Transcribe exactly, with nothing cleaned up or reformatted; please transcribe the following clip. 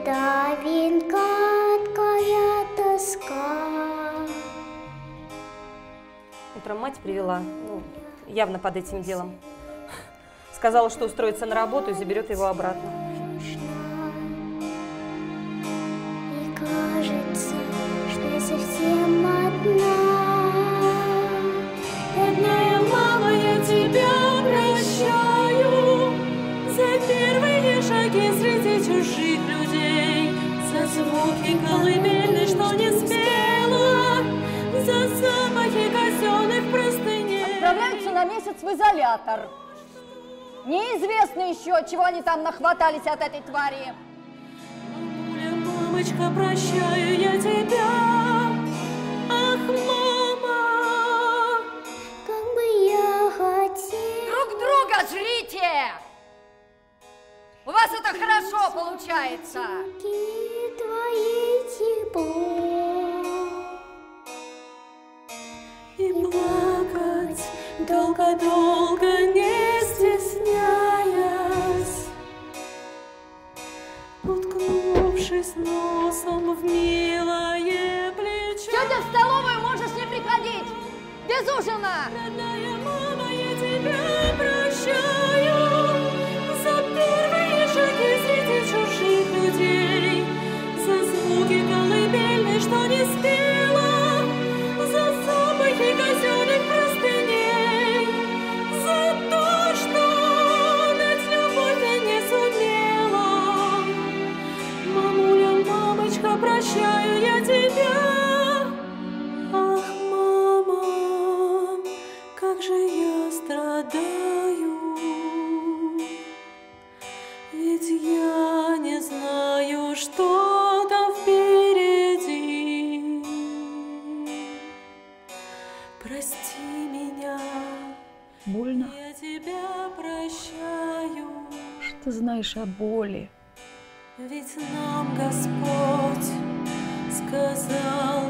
давит гадкая тоска. Утром мать привела, ну, явно под этим делом. Сказала, что устроится на работу и заберет его обратно. И кажется, что я совсем одна. Родная мама, я тебя прощаю за первые шаги среди чужих людей, за звуки колыбельной, что не спела, за запахи казенных простыней. Отправляются на месяц в изолятор. Неизвестно еще, чего они там нахватались от этой твари. Мамуля, мамочка, прощаю я тебя. Ах, мама, как бы я хотела. Друг друга жрите! У вас это хорошо получается. Твои тепло. И плакать долго-долго не стесняясь, уткнувшись носом в милое плечо. Тетя, в столовую можешь не приходить! Без ужина! Родная мама, я тебя прощаю за первые шаги среди чужих людей, за звуки колыбельной, что не спела, за запахи казенных простыней, за то, что дать любовь я не сумела. Мамуля, мамочка, прощаю я тебя. Ах, мама, как же я страдаю, ведь я не знаю, что там впереди. Прости меня, Больно, я тебя прощаю, что знаешь о боли. ведь нам Господь сказал